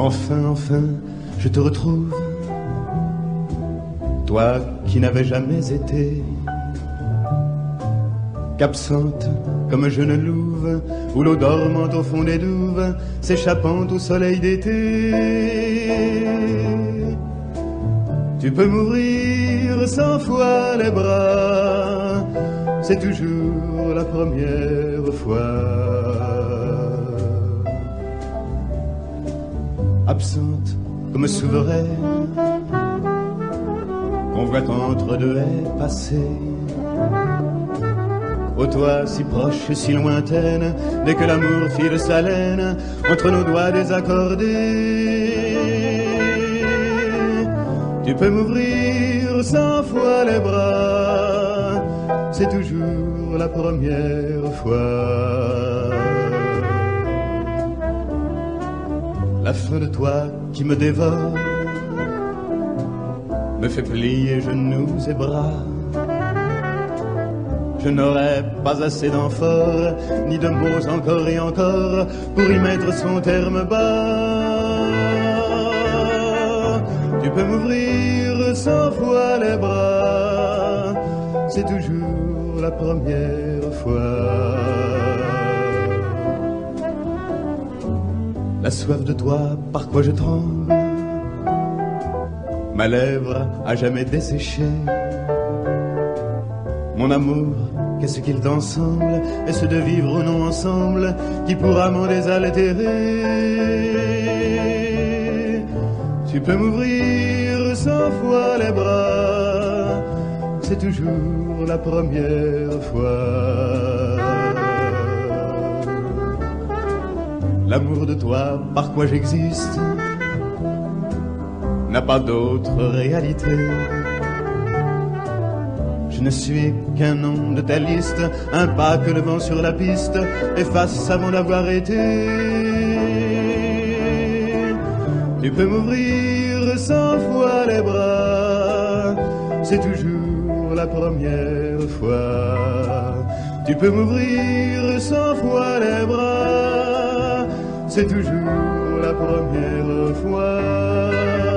Enfin, enfin, je te retrouve, toi qui n'avais jamais été qu'absente comme je ne louve, ou l'eau dormant au fond des douves, s'échappant au soleil d'été. Tu peux m'ouvrir 100 fois les bras, c'est toujours la première fois. Absente comme souveraine, qu'on voit entre deux haies passer. Ô toi si proche et si lointaine, dès que l'amour file sa laine entre nos doigts désaccordés. Tu peux m'ouvrir 100 fois les bras, c'est toujours la première fois. La fin de toi qui me dévore me fait plier genoux et bras. Je n'aurais pas assez d'amphores, ni de mots encore et encore, pour y mettre son terme bas. Tu peux m'ouvrir 100 fois les bras, c'est toujours la première fois. La soif de toi, par quoi je tremble, ma lèvre a jamais desséché. Mon amour, qu'est-ce qu'il t'en semble? Est-ce de vivre ou non ensemble qui pourra m'en désaltérer? Tu peux m'ouvrir 100 fois les bras, c'est toujours la première fois. L'amour de toi, par quoi j'existe, n'a pas d'autre réalité. Je ne suis qu'un nom de ta liste, un pas que le vent sur la piste efface avant d'avoir été. Tu peux m'ouvrir 100 fois les bras, c'est toujours la première fois. Tu peux m'ouvrir 100 fois les bras, c'est toujours la première fois.